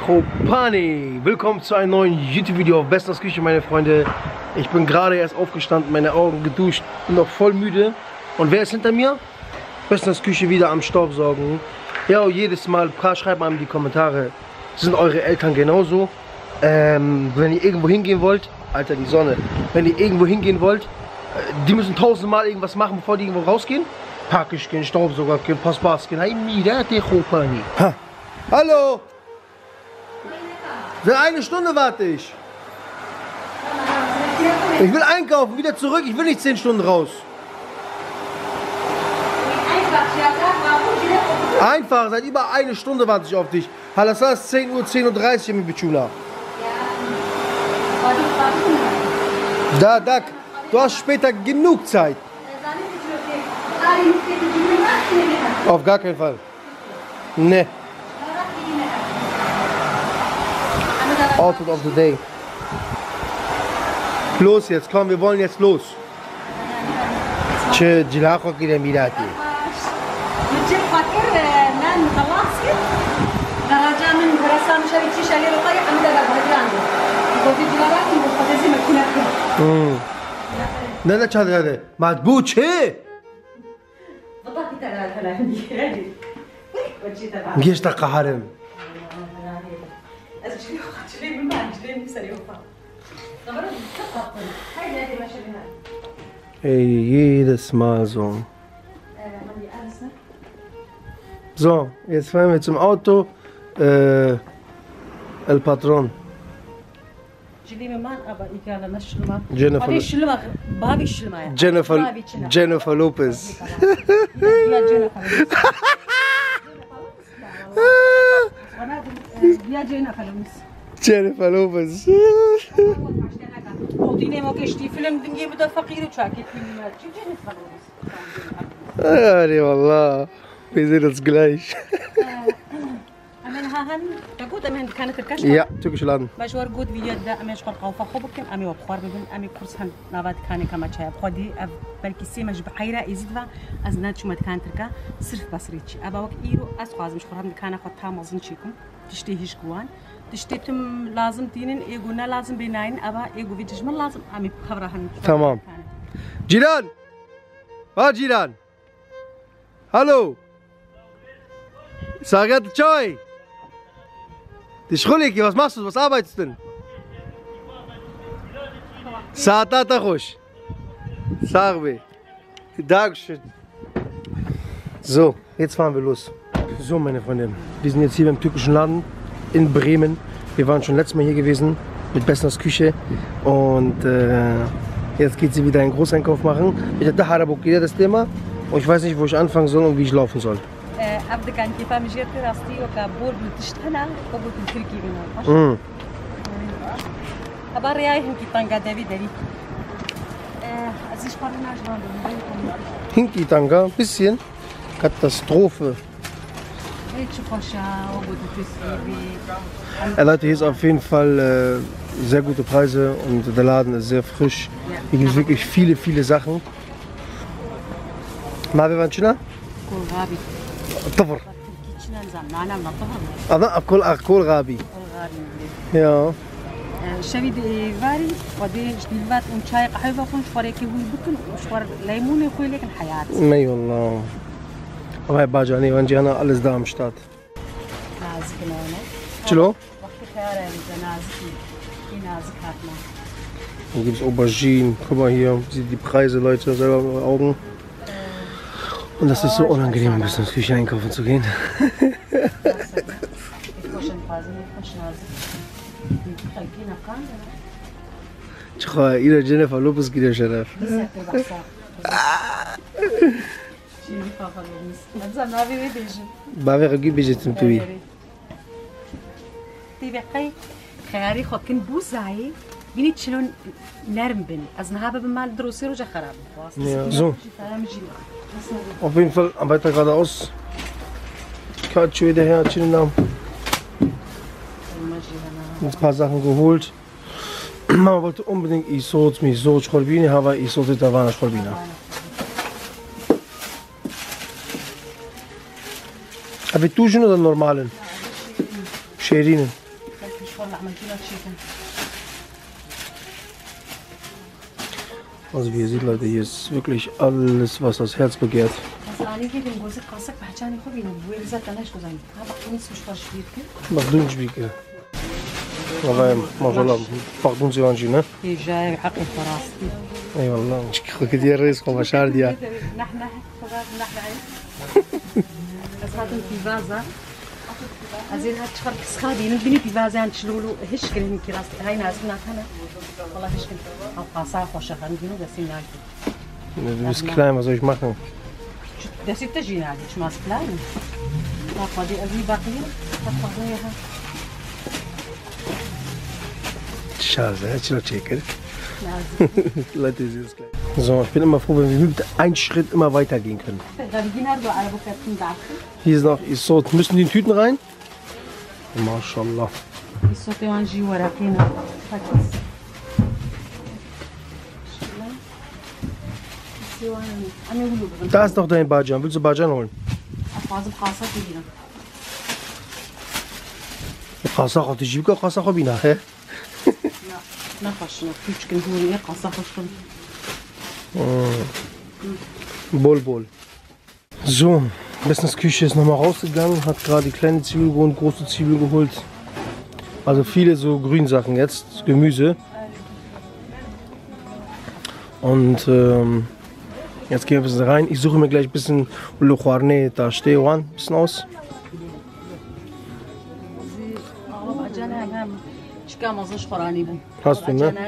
Kopani! Willkommen zu einem neuen YouTube-Video auf Bestners Küche, meine Freunde. Ich bin gerade erst aufgestanden, meine Augen geduscht, bin noch voll müde. Und wer ist hinter mir? Bestners Küche wieder am Staubsaugen. Ja, jedes Mal, schreibt mal in die Kommentare, sind eure Eltern genauso? Wenn ihr irgendwo hingehen wollt, Alter, die Sonne. Wenn ihr irgendwo hingehen wollt, die müssen tausendmal irgendwas machen, bevor die irgendwo rausgehen. Packig gehen, Staubsauger gehen, Passpass gehen. Ha. Hallo! Seit eine Stunde warte ich. Ich will einkaufen, wieder zurück. Ich will nicht 10 Stunden raus. Einfach, seit über eine Stunde warte ich auf dich. Halassa ist 10 Uhr, 10:30 Uhr mit Bichula. Da, du hast später genug Zeit. Auf gar keinen Fall. Ne. Outfit of the day. Los jetzt, komm, wir wollen jetzt los. Ne ne çadır hadi. Madbuçe. Geç dakika harem. Ey, jedes Mal so. So, jetzt fahren wir zum Auto. El Patron. Jennifer Lopez. Jennifer Lopez. Ja, wallah. Wir sehen uns gleich. Ja, türkische Laden. Tamam. Cilan! Var Cilan! Hallo! Sagat Choy! Tischuliki, was machst du? Was arbeitest du denn? Saatata hoş. Sarbe. Dankeschön. So, jetzt fahren wir los. So, meine Freunde, wir sind jetzt hier beim türkischen Laden in Bremen. Wir waren schon letztes Mal hier gewesen mit Bestners Küche und jetzt geht sie wieder einen Großeinkauf machen. Ich habe da das Thema und ich weiß nicht, wo ich anfangen soll und wie ich laufen soll. Hinki Tanga, bisschen Katastrophe. Leute, hier ist auf jeden Fall sehr gute Preise und der Laden ist sehr frisch. Hier gibt es wirklich viele Sachen. Mavi Vanchina? طفر أنا أكل غابي يا شبي فاري ودي جديد ونشاي قهوة كون شواري كي بكون وشوار ليمون يخوي لك الحياة ماي والله وهاي باجاني وانجي أنا alles da am Start نازك نونه شلو وقت خياري نازك نازك هاتنا Hier gibt es Auberginen, guck mal hier, sieht die Preise, Leute, selber mit Augen. Und das ist so unangenehm, ein bisschen ins Küche einkaufen zu gehen. إلى جينيفر لوبيز كده شرف. ما في غير بيجي تمتوي. تبقى خياري خاكن بوزعي بنيت شلون نرم بن أزنها بمال دروسي رجع خراب. So. Auf jeden Fall weiter geradeaus. Katschu wieder her, Namen. Ein paar Sachen geholt. Mama wollte unbedingt Isot, Misot, Schorbine, aber Isot ist da war Schorbine. Aber duschen oder normalen? Scherinen. شغل عملتينا تشيكن. Also wie ihr seht, Leute, hier ist wirklich alles, was das Herz begehrt. مخدوم شبيكة. والله ما شاء الله مخدوم زوانجي نه؟ جاي عقل فراسي. اي والله مش كثير رئيس خو مشاعر ديا. نحن بس هاتم في فازة. أزين هاد شخر كسخادي نبني في فازة عن شلولو هش كلمة كراس هاي ناس هنا والله هش كلمة أو قاصا خوش خانجينو بس يناجي. Du bist klein, was soll ich machen? Das ist der Gina, ich mach's klein. Da kann die Abi backen, das machen wir ja. Schade, hätte ich checken. Leute, sie ist gleich. So, ich bin immer froh, wenn wir mit einem Schritt immer weitergehen können. Hier ist noch Isot. Müssen die in Tüten rein? MashaAllah. Da ist noch dein Bajan. Willst du Bajan holen? Khasa khati jibka khasa khabina he. Na fast noch küçük holen, khasa khashun. Bol. So, Bessens Küche ist nochmal rausgegangen, hat gerade die kleine Zwiebel und große Zwiebel geholt. Also viele so Grünsachen jetzt, Gemüse. Und jetzt gehen wir ein bisschen rein. Ich suche mir gleich ein bisschen Ulukhwarne, da Stewan, ein bisschen aus. Hast du, ne?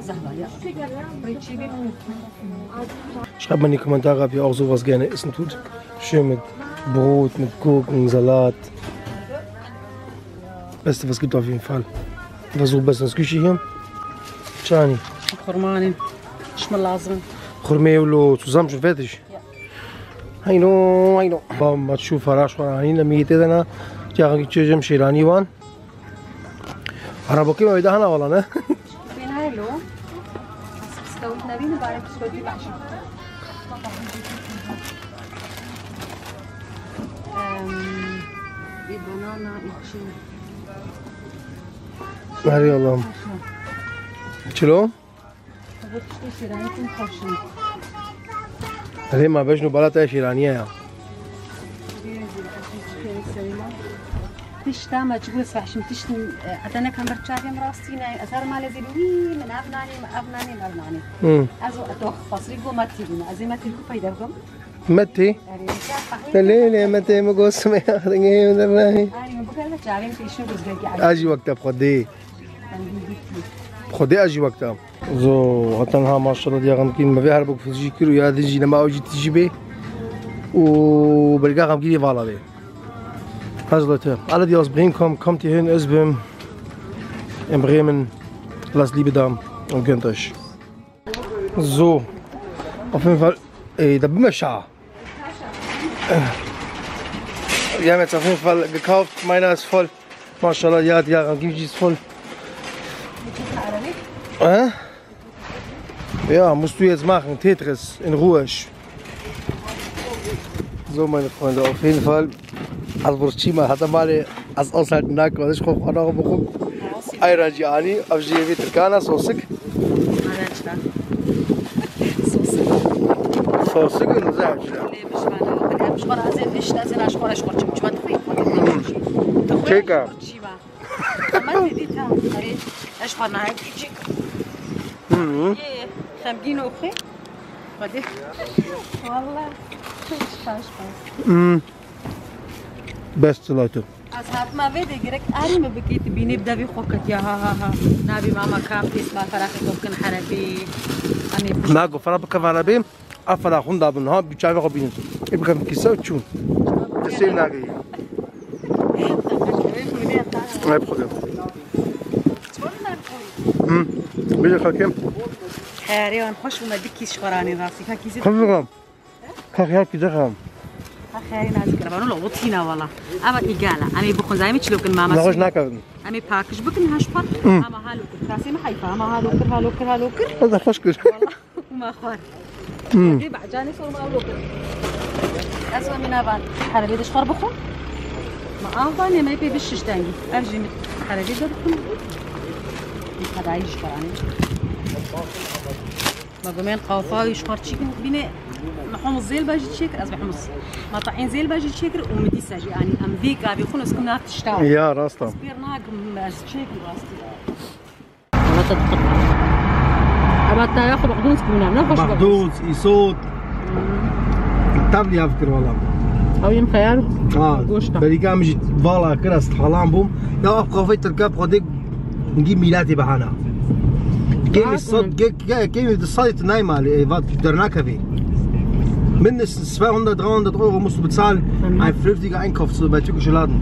Schreibt mal in die Kommentare, ob ihr auch sowas gerne essen tut. Schön mit Brot, mit Gurken, Salat. Beste, was gibt auf jeden Fall. Ich versuche Bessens Küche hier. Chani. Khurme zusammen schon fertig? Ja. Ayno. Bam, Matschu, Farash, Farani, Lamite, Dana. Tiago, Chijem, Shirani, Wan. Araboki, ma idahana wala, ne? Bin hallo. Stawit nabin, bari biskoti baxshi. Banana, içi. Hadi Allah'ım. Çilo? هذه ما بجنو بلاطة شيرانية يا. تشتا ما تقول صحشم تشتي أتانا كم برشافي مراستينا أثار ما لزيلوي من أبناني. أزو أتوخ فصريقو ما تيجينا أزي ما تيجو فايدة بكم. متى؟ لا متى ما قص ما ياخذني من الراي. أجي وقتها بخدي. خدي أجي وقتها. زو هتنها ما شاء الله دي غمكين ما فيها ربك في الجيكر ويا دجي لما أوجي تجي به وبلقى غمكين فالا به. Also Leute, alle die aus Bremen kommen, kommt hier hin, Özbim, in Bremen, lasst Liebe da und gönnt euch. So, auf jeden Fall, da bin ich ja. Wir haben jetzt auf jeden Fall gekauft, meiner ist voll. MashaAllah, ja, Rangimji ist voll. Ja, musst du jetzt machen, Tetris, in Ruhe. So meine Freunde, auf jeden Fall. البرشيمة هذا مالي أصلا هناك ولا شخوف أنا بقول أي رجعني أبجي في تركانا صوصك صوصك نزاج مش برا زين إيش لازم أشكر مش ما تخيل كيكا ما تديتها إيش برنا هاي تيجي خمجين أخي بدي والله باش Beste Leute. Also hat man wieder direkt einmal begeht, bin ich da wie Hockert, ja, ha. Nabi Mama kam, ist mal Farache Token Harabi. Nago Farache Harabi, Afara Hunda und Hab, ich habe Robin. Ich bekomme Kissa und Chun. Das ist Nagi. Kein Problem. Bitte Hakim. Herrion, خوش اومدی کیش قرانی راستی ها کیزی. خب خیلی کیزم. خیلی نازک ربانو لغوتینا والله. اما ایگالا. امی بخون زایمی چلو کن ماما. نخوش نکردم. امی پاکش بکن هشپار. اما هالو کن. راسی ما حیفا. اما هالو کر. هذا خوش کر. والله ما خوار. دي بعجاني صور ما هالو کر. أسوأ من أبان. حربي دش خرب خون. ما أفضل ما يبي بشش تاني أرجع من خارجي دركم هذا عايش كراني ما قمين قافاوي شخار تشيكن بيني لحوم الزيل باجي تشيكر أصبح حمص مطاعين زيل باجي تشيكر ومدي ساجي يعني أم ذيك أبي خلص كم نافت تشتاو يا راستا سبيرناك مش تشيكر راستي ما تدقق أبغى ياخذ بقدونس كمان نفش بقدونس يسود تابلي أفكر والله أو يم خيار بريكا مجي فالا كراست حلام بوم يا أبقى في تركب قديك نجيب ميلادي بحنا كيف الصوت كيف الصوت نايمة اللي وات درناك فيه mindestens 200-300 Euro musst du bezahlen, ein vernünftiger Einkauf bei türkischen Laden.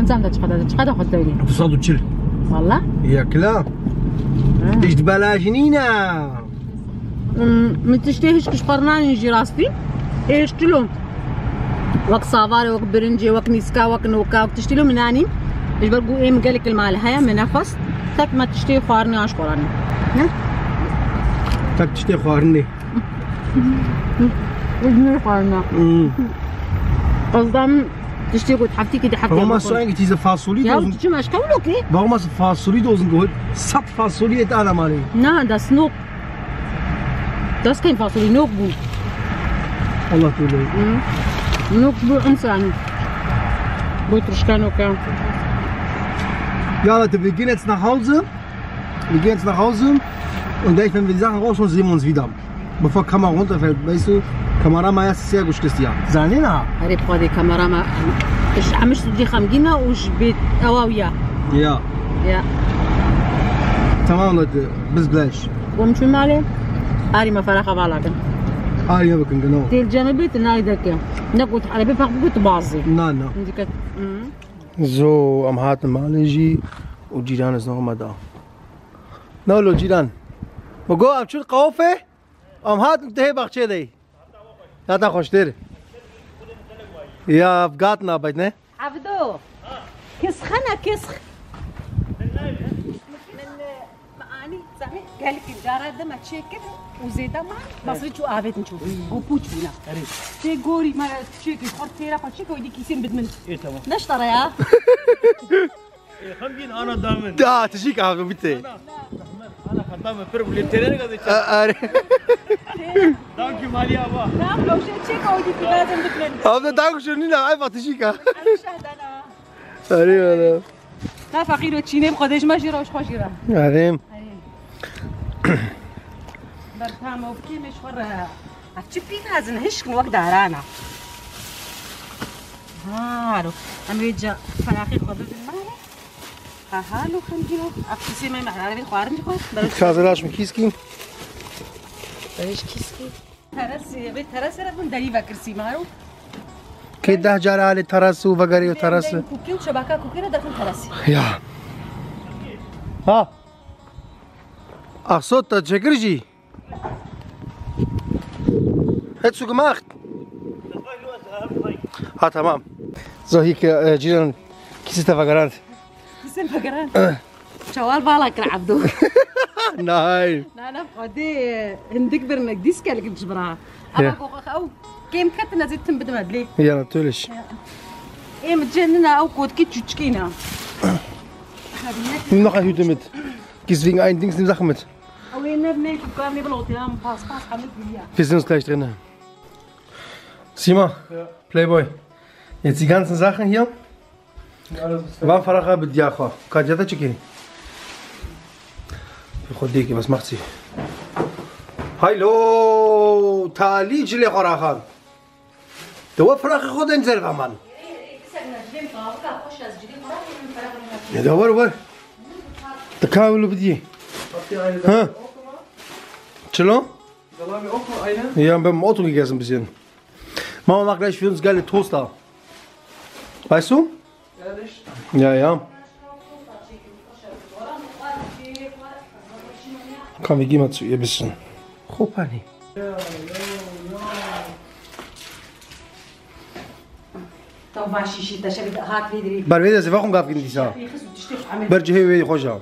Das chill. والله؟ Ja klar. Ich بلاجنينا. ما تشتهيش كشقرناني يجي راستي؟ ايش تلو؟ وك صافاري وك برنجي وك نيسكا وك نوكا وك تشتلو من اني ايش برقو ايه مقالك المال هيا من نفس تك ما تشتهي خوارني اشقراني. تك تشتهي خوارني. وجني خوارنا. قصدم تشتهي قلت حفتي كده حفتي. Warum hast du eigentlich diese Fasoli-Dosen? Ja, ich kann okay. Warum hast du Fasoli-Dosen geholt? Satt Fasoli et ana mali. Nein, das Nuk. Das ist kein Fasoli, Nukbu. Allah tule. Nukbu insani. Butruschka Nuka. Ja Leute, wir gehen jetzt nach Hause. Wir gehen jetzt nach Hause und gleich, wenn wir die Sachen rausholen, sehen wir uns wieder. Bevor die Kamera runterfällt, weißt du, Kamerama erst sehr gut ist ja. Zanina. Arif qadi Kamerama. Ich عمش دي خمجينا وش بيت أواويا. Ja. Ja. Tamam Leute, bis gleich. ومشو مالي؟ أري ما فرق بالك. Ja, wirklich, genau. Die الجانبية نايدك. نقول على بيفق قلت بازي. Nein, nein. So, am harten Maleji und Jidan ist noch immer da. Na, lo Jidan. Mogo, am Schul Kaufe? Am harten Tehebach Chedei. Ja, da kommst du. Ja, auf Gartenarbeit, ne? عبدو. كسخنا كسخ. معاني صحيح قال لك الجارة ده ما تشيكل وزيدا ما بصيت شو قابت نشوف وبوتش هنا شي قوري ما تشيكل خرط تيرا فتشيكل ودي كيسين بدمن ايه تمام نشترى يا خمجين انا دامن Da, تشيك عاقل بيتي. انا خدام فرق للتيرين قاعد دانكي مالي ابا نعم لو شيكل ودي لازم بدمن Aber danke schön, Nina, einfach تشيكا. شهد انا أريم. لا فقير وتشيني بقديش ما جيرا وش خشيرا أريم. برتام وكي مش ورا هتشبي هازن هشكن وقت دارانا هارو أمريجا فلاخي خبز المالي هالو خمجينو أفسي ما معنا عربي خوارم جوا Kaselash mit Kiski. بريش كيسكي ترسي بيت ترسي ربنا دليفا كرسي مارو كده جرى على ترسو وبقري وترس. كوكي وشبكة كوكي دخل ترسي Ja. Ha. Ach so, das Chekriji. Hättest du gemacht? Ah, tamam. So, hier, Jiran, Kisita Vagaran. كيسين فقران شوال بالك عبدو Nein. لا لا قدي هندك برنك ديسكا اللي كنت جبرها أو كيم كتنا زيتم بدم هدلي Ja, natürlich. إيه متجننا أو كود كيتشو تشكينا Nimm noch eine Hüte mit. Gehst wegen ein Dings, nimm Sachen mit. أو ينبني كوكامي بلوتي هم باس حمد بيا Wir sehen uns gleich drinnen. Sima, Playboy. Jetzt die ganzen Sachen hier. Wann Faracha mit Yacha? Kadjata Chiki. Khodiki, was macht sie? Hallo, Tali Jile Kharachan. Du war Faracha Khoden selber Mann. Ja, da war. Da kam lu bidi. Ha? Chalo? Salami auch noch eine? Ja, wir haben im Auto gegessen ein bisschen. Mama macht gleich für uns geile Toaster. Weißt du? Ehrlich? Ja, ja. Komm, wir gehen mal zu ihr ein bisschen. Chopani. تو ماشي شي تشبي هاك فيدري Barveda, sie warum gab es nicht? يخصو تشتف عمل برجع هي خوجها.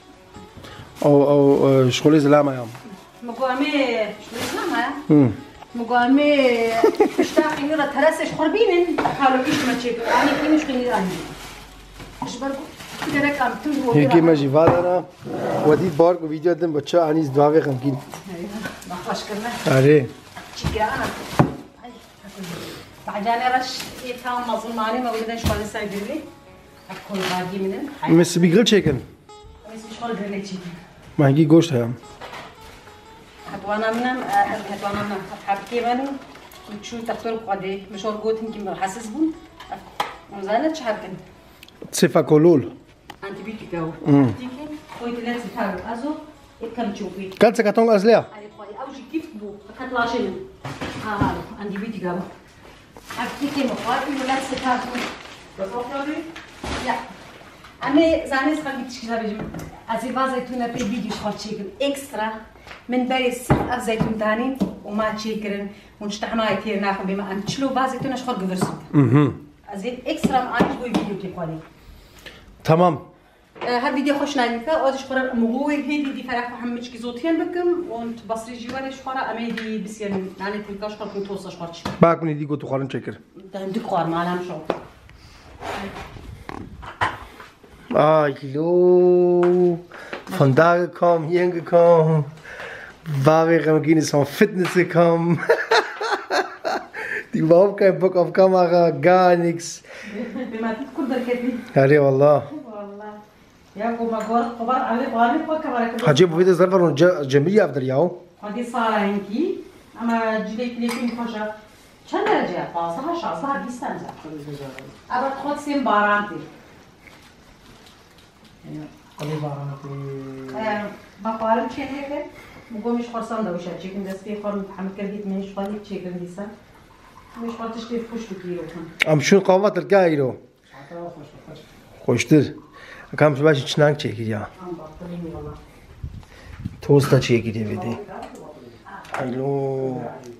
أو شغلي زلامة يا. مقامي شو اسمها؟ مقامي اشتاقي نرى ترسش خربين حالو كيش ما تشيك يعني كي مش خليني Hier gehen wir weiter. ودي بارك وفيديو دم بچه انیز دواغه غمگین. آره. بعدين رش يفهم مظلماني ما بدنا شغل سايبرلي اكل باقي منن مثل بی گریل چیکن. مثل شغل گریل چیکن. ماهی گوشت هم. هتوانا منم حبكي منو شو تختار قدي مشور قوت يمكن حاسس بون وزالت شحركن تسيفاكولول. انت بيتي جو. تيجي خويت لازم تهرب ازو كم تشوفي. كانت كاتون ازليا. اوجي كيف بو كانت لاشين هذا عندي بيتي جو. حبكي مقاري ولا تسكاتون. بتوقعي؟ لا. أنا زاني سخن بتشكيلها بيجي. أزي بازيتونا في فيديو شخص شيكن إكسترا من بري سخ زيتون تاني وما شيكرن ونشتحنا يتير ناخذ بما أن تشلو بازيتونا شخص جفرسون. أزي إكسترا ما أنت بوي فيديو كيقولي. تمام. هالفيديو خوش نايمك أودش قرر مغوي هيدي دي فرح محمد كيزوتين بكم وانت بصري جوالش قرر أميدي بسيان ناني تلقاش قرر توصل شخص. باكوني دي قلت قرن شكر. عندك قرر ما لهم شو. Hallo, von da gekommen, hier gekommen, war wir gehen ist vom Fitness gekommen. Die überhaupt keinen Bock auf Kamera, gar nichts. Ja, والله. هجيب فيديو زرفر جميل أفضل ياو. هذه صار هنكي أما جليت ليكين خشة. كم درجة؟ فاصلة شاصة بيستنزع. أبغى تخد سين بارانتي. بقارن چه هيك مقومش خرسان دوشة چيكن دست في خرم محمد كرديت منش خالي چيكن ديسا مش خاطش تيف خوش بكيلو ام شو قوات الكايرو خوشتر كم باش چنانك چيكي يا توستا چيكي دي بدي هلو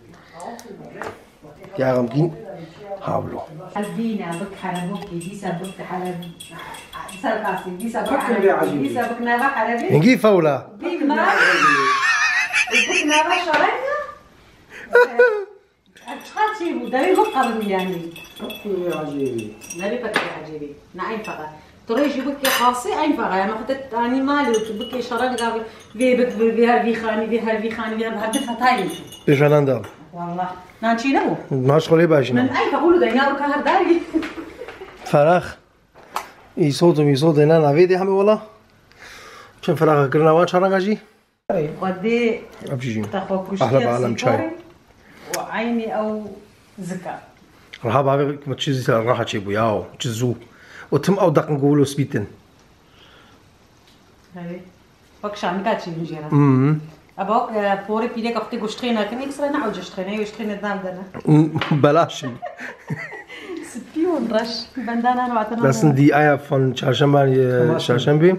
يا غمكين هابلو الدينا بك حربوكي ديسا بك حرب سرقاسي ديسا بك حربي ديسا بك نابا حربي نجي فولا بك نابا شرقة أتخاط شيء داري مقابل يعني داري فكرة عجيبة نعين فقط ترى بك خاصي عين فقط يعني ما خدت أني مالي وبك شرق قابل بيبك بهالبي خاني بهالبي خاني بهالبي خطايم ايش هنندم والله نانشي نبو مشغولي باشنا من أي فقولوا دينا وكهر داري فراخ يصوت هنا نافيدي حمي والله كم فراخ كرنا وان شرنجي قدي ابجي تاخذ احلى بعالم شاي وعيني او زكا راح بابي ما تشيزي راح تشيبو ياو تشزو وتم او دق نقولوا سبيتن هاي فكش عم قاعد شي مجيرا ابوك بوري بيدك اختي قشطينا كان اكسرا نعوج قشطينا وشطينا دنا بلاش سبيون رش بندانا نوعتنا Das sind die Eier von Charchambi.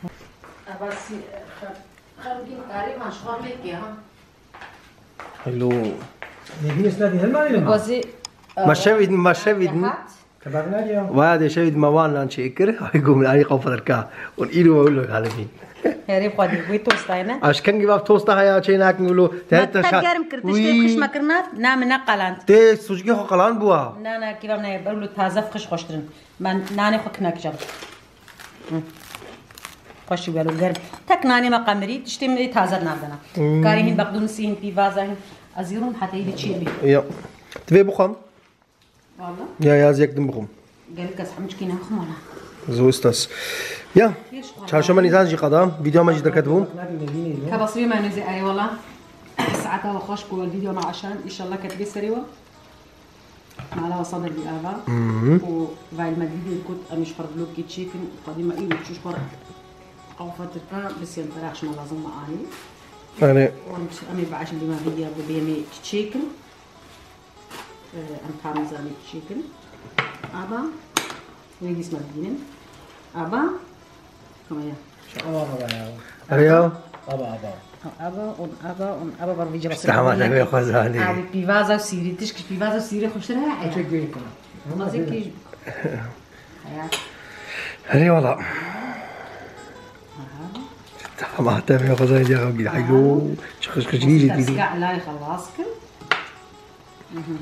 Hallo. ما شاهدين وهذا شاهد موان لان شيكر هيقوم من أي قفر الكا ونيلو أقول لك على مين هري قدي ويتوستاينا عش كان جواب توستا هيا شيء ناك نقوله تهت تجارم كرتش تخش مكرنات نام نقلان تي سوجي خو قلان بوا نانا كيف بنا بقولوا تازه فخش خوشترن من ناني خو كناك جاب خوشي بيالو قرب تك ناني ما قمري تشتي تازه نابنا كاريهن بقدونسين في فازين أزيرون حتى يدي تشيبي يا تبي بخم والله ja sie hat den Buch قال لك أصحابك كنا خمونا so ist das ja شو ما نيزان جي قدام فيديو ما جي دركتبون كبصري ما نزي أي والله ساعتها وخش كل الفيديو مع عشان إن شاء الله كتبي سريوة على وصدر بالآباء وفايل ما الفيديو كنت أمش فربلوك كيتشيكن قديمة إيه وتشوش فرق أو فترة بس ينتراكش ما لازم معاني يعني وانت أمي بعش اللي ما فيديو بيمي تشيكن أم كامزاني تشيكن أبا ويجي اسمه الدين أبا كم يا أريو أبا برفيجة بس استحمل أبي خزاني أبي بيفازا وسيري تشكي بيفازا وسيري خوش لها حاجة ما زي كي أريو والله ما تبي خزاني يا غبي حلو شخص كجيجي دي تسقع لا يخلصكم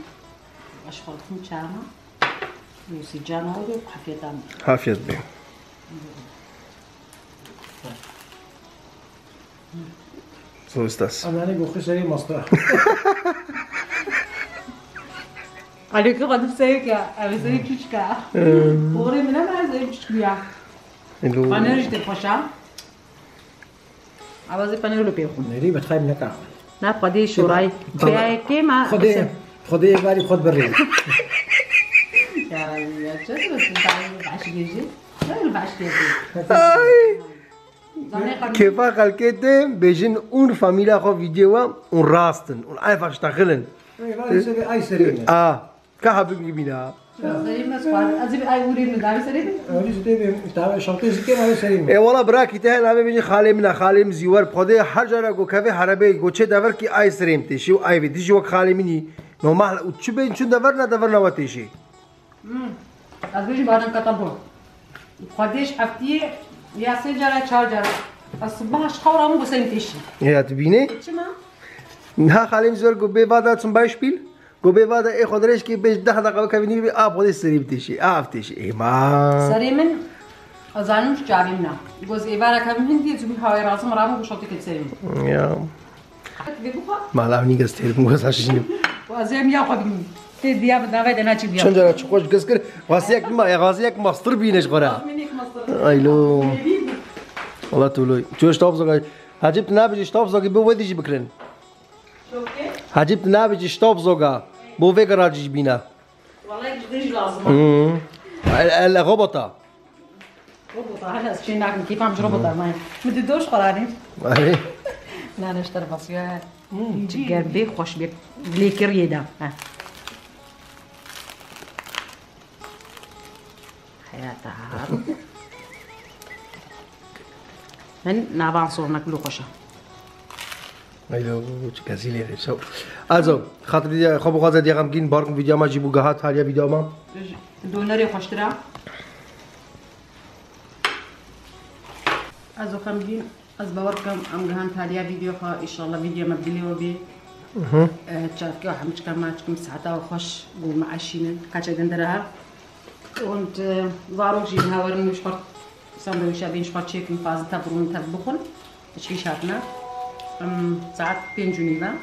أشغل خم شامة وسجانة هذا حكيت عن حافظ بي So ist das. أنا بخش سري مصطلح. عليك غد سيك يا زي تشكا بوري من ما زي تشكيا انا رجت الفشا عاوز بانيرو بيخون نري بتخيل نكع. نا قدي شوراي كيما خدي بالي خد بري. يا جد بس انت عايش يجي لا بعش كيف قالكتم بيجن اون فاميلا خو فيديو اون راستن اون einfach stacheln. أي سري. كهبك بينا. زي ما سؤال ازي اي وري من داري سري أولي سدي بتاع شرطي زكين أي سري. اي والله براكي تهل ابي بيجي خالي من خالي مزيور بخده حجره جو كافي حربي جو چه دور کی اي سريم تشي و اي بدي جو خالي مني نورمال و چه بين چون دورنا وتشي. ازي بعدن كتبوا خديش حفتي يا سجرة شارجر الصباح شخورة مو بسنتيش. Ja, تبيني؟ شما؟ Na خالي مزور جو بيوادا zum Beispiel. جو بيوادا اي خدرش كي بيج دخل دقيقة كابيني بي خدي سريم تشي تشي اي ما. سريمن أظنش جابينا. جوز إبارة كم هندي زوجي هاي راسم رامو بشوطي كل سريم. Ja. بيبوها؟ ما لا نيجا ستيل مو عشان. وأزيم يا قديم. تديا بدنا بدنا نجيب يا. شن جرا تشوش قسكر واسيك ما يا غازيك ماستر بينش غرا. منيك مصر. ايلو. والله تولوي. شو شطاب هجبت نابج شطاب زوجي بو وديش بكرن. شو كي؟ هجبت نابج شطاب زوجا بو في جراج بينا. والله جديش لازم. الغبطة. ربطة هلا شيء ناكل كيف عم ربطة ماي. مدي دوش قراري. اي. لا نشتري بصيات. جيجر بي خوش بي ليكر يدا. حياتها. من نابع صورنا كله خوشة. ايلو كازيلي شو. Also, خاطر دي خبو غازا دي غامكين باركم فيديو ما جيبو غاهات هاليا فيديو ما. دونري خوشترا. Also خمجين از باوركم ام جهان تاليا فيديو خا ان شاء الله فيديو مبدلي وبي. تشاركي وحمش كمان تكون ساعتها وخش قول معشينا كاتشا دندرها. Und warum sie haben nicht spart ساندويتش بين شبات شيكن فاز تبرون تطبخون تشكي شاتنا ساعات بين جنيفا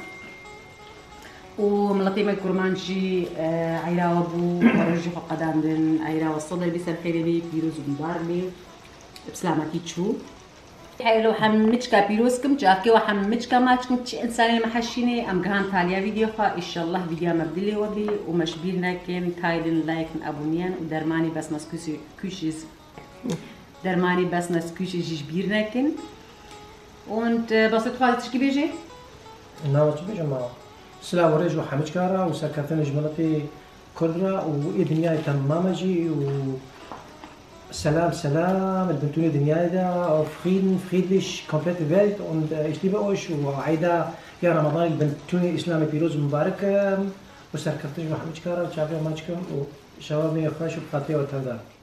وملطي ما كرمانجي عيرا وابو ورجي فقدان عيرا والصدر بيسر خيري بيروز مبارلي بسلامتي تشو حلو حمتشكا بيروسكم جاكي وحمتشكا ماتشكم تشي انساني محشيني ام جهان تاليا فيديو خا ان شاء الله فيديو مبدلي وبي ومشبيرنا كان تايلن لايكن ابونيان ودرماني بس ناس كوشيز درماني بس ناس كوشيز جبيرنا كن und was du quasi تشكي بيجي ناو تبيج ما سلا ورجو حمج كارا وسكرتنا جملتي كلها ودنيا تمام جي و سلام سلام البنتوني دنيا دا friedlich komplette Welt und ich liebe euch وعيدا يا رمضان البنتوني اسلامي بيروز مبارك وسكرتنا محمد كارا وشافي ماجكم وشباب خوش وخاطيه وتهدار